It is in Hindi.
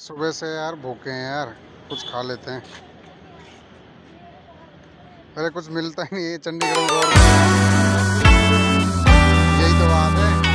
सुबह से यार भूखे हैं यार, कुछ खा लेते हैं। अरे कुछ मिलता ही नहीं है चंडीगढ़ में, यही तो बात है।